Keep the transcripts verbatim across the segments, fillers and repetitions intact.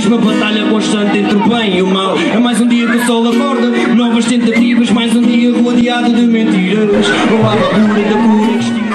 uma batalha constante entre o bem e o mal. É mais um dia que o sol acorda, novas tentativas, mais um dia rodeado de mentiras. Não há procura da cura que estima.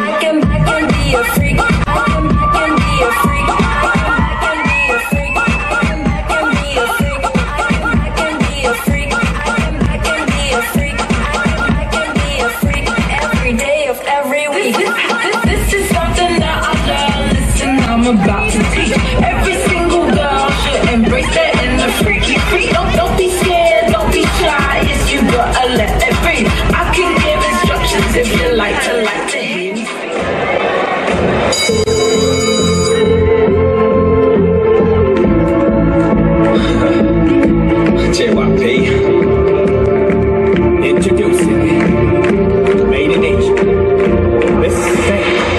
I'm about to teach every single girl should embrace that inner freaky freak. Don't, don't be scared, don't be shy. Yes, you gotta let it breathe. I can give instructions if you like to like to hear me. J Y P introducing Made in Asia. Let's say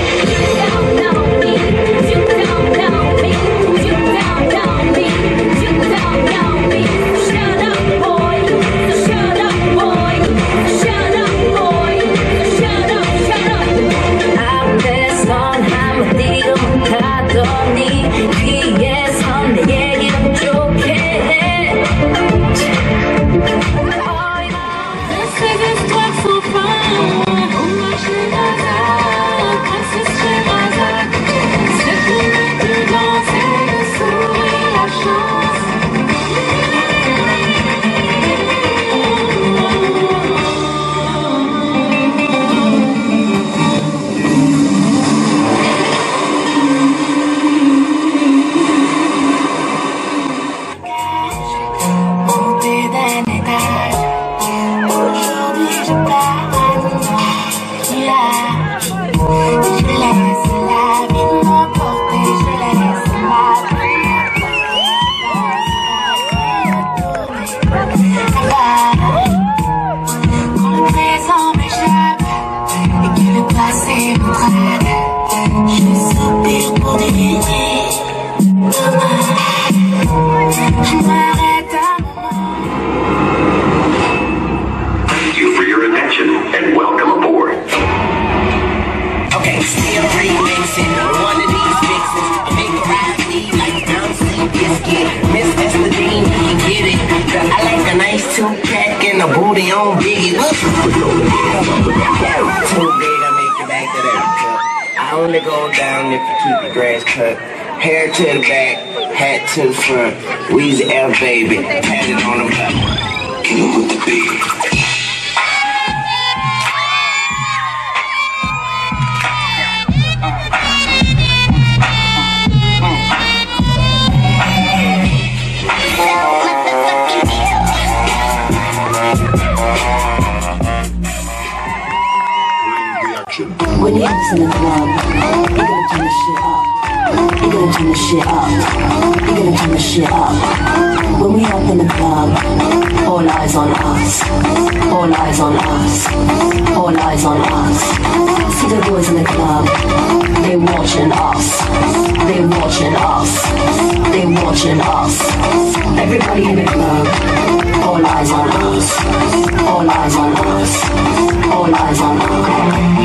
two-pack and a booty on Biggie. Too big, I make it back to that cup. I only go down if you keep your grass cut. Hair to the back, hat to the front. Weezy F, baby, pat it on the back. Can you put the beat? When you're in the club, you gotta turn the shit up. You gotta turn the shit up. You gotta turn the shit up. When we up in the club, all eyes on us. All eyes on us. All eyes on us. See the boys in the club, they watching us. They watching us. They watching us. Everybody in the club, all eyes on us. All eyes on us. All eyes on us.